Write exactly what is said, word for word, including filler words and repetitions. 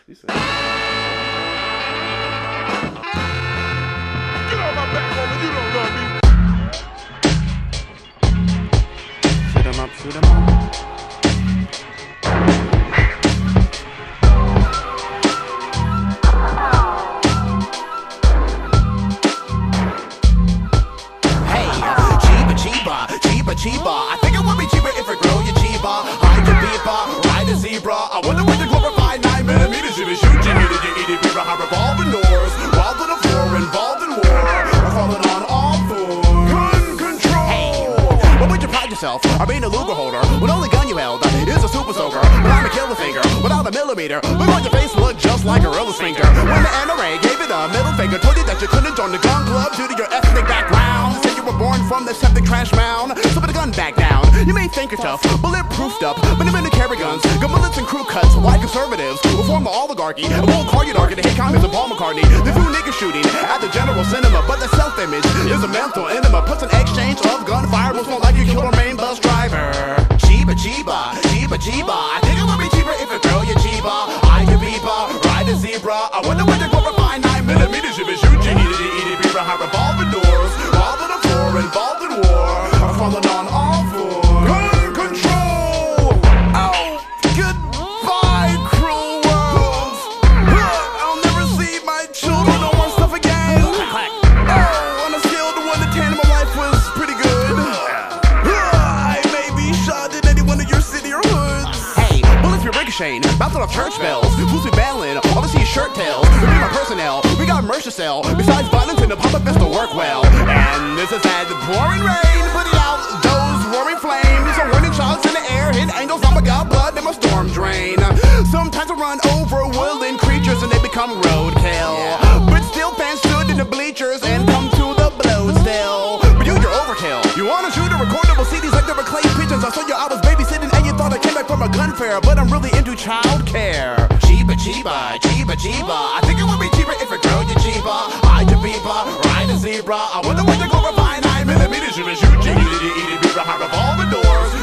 She said, get on my back, woman, you don't love me. Shoot 'em up, shoot 'em up. Cheaper. I think it would be cheaper if it grow your cheaper. Hide your beeper, ride a zebra. I wonder what the glorified nine millimeters if it shoot you, eat it, you eat it, beaver, high revolving doors. Wild on the floor, involved in war. We're falling on all fours. Gun control. Hey, what would you pride yourself? I being a Luger holder. When only gun you held is a super soaker. But I'm a killer finger without a millimeter. Look on your face, look just like a gorilla sphincter. When the N R A gave it a middle finger, told you that you couldn't join the gun club due to your ethnic background. Said you were born from the septic trash mound. So put the gun back down. You may think you're tough, bulletproofed up, but you're to carry guns, gun bullets and crew cuts. White conservatives will form the oligarchy and won't call you dark to hate Congress and Paul McCartney. The few niggas shooting at the general cinema, but the self-image is a mental enema. Plus an exchange of gunfire was more like you killed a main bus driver. Cheaper, cheaper, cheaper, cheaper. I think it would be cheaper if it girl you cheaper. I could beaver, ride a zebra. I wonder where they glorify nine millimeters if it shoot you, eat it, eat it, beaver, high revolving doors. All on the floor, involved in war. I'm falling on all fours. Gun control. Oh, goodbye, cruel world. I'll never see my children or more stuff again. Oh, on a scale of one to ten, my life was pretty good. I may be shot in any one of your city or hoods. Hey, bullets be ricocheting, bouncing off church bells. Fools be battling, all I see is shirt tails. We be my personnel, we got merch to sell. Besides violence and the pop-up pistol work well. And this is as the pouring rain, put it out those roaring flames. So warning shots in the air, hit angels, I'm a god blood, then my storm drain. Sometimes I run over woodland creatures and they become roadkill. But still fans stood in the bleachers and come to the blow still. But you, you're overkill. You wanna shoot a recordable C Ds like they were clay pigeons. I saw you, I was babysitting and you thought I came back from a gun fair, but I'm really into child care. Cheaper, cheaper, cheaper, cheaper. I think it would be cheaper if it grew you cheaper. I could beaver, ride a zebra. I wonder what they glorify nine millimeters if it shoot you, eat it, eat it, beaver, high revolving doors.